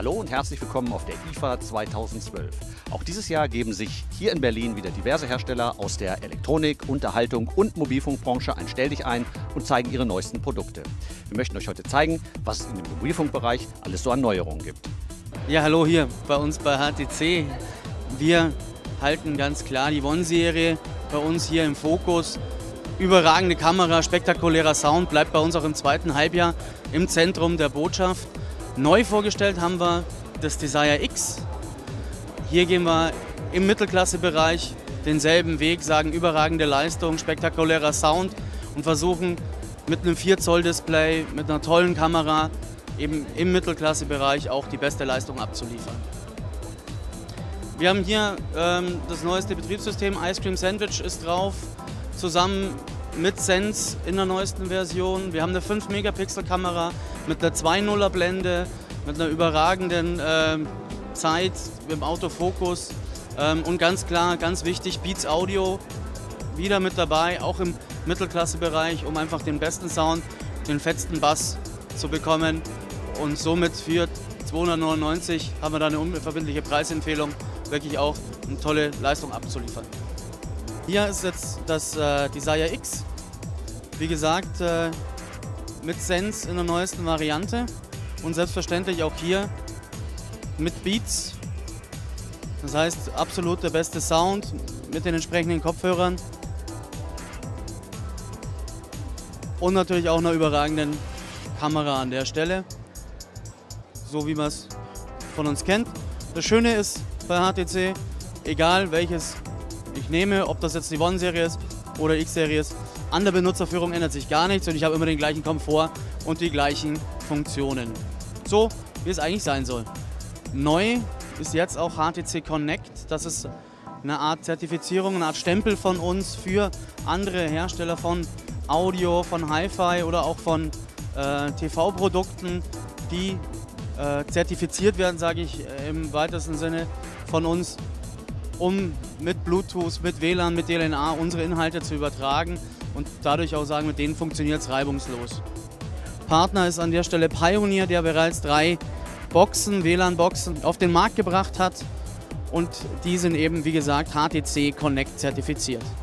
Hallo und herzlich willkommen auf der IFA 2012. Auch dieses Jahr geben sich hier in Berlin wieder diverse Hersteller aus der Elektronik-, Unterhaltung und Mobilfunkbranche ein Stelldichein und zeigen ihre neuesten Produkte. Wir möchten euch heute zeigen, was es in dem Mobilfunkbereich alles so an Neuerungen gibt. Ja, hallo hier bei uns bei HTC. Wir halten ganz klar die One-Serie bei uns hier im Fokus. Überragende Kamera, spektakulärer Sound, bleibt bei uns auch im zweiten Halbjahr im Zentrum der Botschaft. Neu vorgestellt haben wir das Desire X. Hier gehen wir im Mittelklassebereich denselben Weg, sagen überragende Leistung, spektakulärer Sound und versuchen mit einem 4 Zoll Display, mit einer tollen Kamera eben im Mittelklassebereich auch die beste Leistung abzuliefern. Wir haben hier das neueste Betriebssystem, Ice Cream Sandwich ist drauf, zusammen mit Sense in der neuesten Version. Wir haben eine 5 Megapixel Kamera mit einer 2.0er Blende, mit einer überragenden Zeit im Autofokus und ganz klar, ganz wichtig, Beats Audio wieder mit dabei, auch im Mittelklassebereich, um einfach den besten Sound, den fetzten Bass zu bekommen. Und somit für 299 haben wir da eine unverbindliche Preisempfehlung, wirklich auch eine tolle Leistung abzuliefern. Hier ist jetzt das Desire X, wie gesagt, mit Sense in der neuesten Variante und selbstverständlich auch hier mit Beats. Das heißt, absolut der beste Sound mit den entsprechenden Kopfhörern und natürlich auch einer überragenden Kamera an der Stelle, so wie man es von uns kennt. Das Schöne ist bei HTC, egal welches ich nehme, ob das jetzt die One-Serie ist oder X-Serie ist, an der Benutzerführung ändert sich gar nichts und ich habe immer den gleichen Komfort und die gleichen Funktionen. So, wie es eigentlich sein soll. Neu ist jetzt auch HTC Connect. Das ist eine Art Zertifizierung, eine Art Stempel von uns für andere Hersteller von Audio, von Hi-Fi oder auch von TV-Produkten, die zertifiziert werden, sage ich im weitesten Sinne, von uns, um mit Bluetooth, mit WLAN, mit DLNA unsere Inhalte zu übertragen und dadurch auch sagen, mit denen funktioniert es reibungslos. Partner ist an der Stelle Pioneer, der bereits 3 Boxen, WLAN-Boxen auf den Markt gebracht hat und die sind eben, wie gesagt, HTC Connect zertifiziert.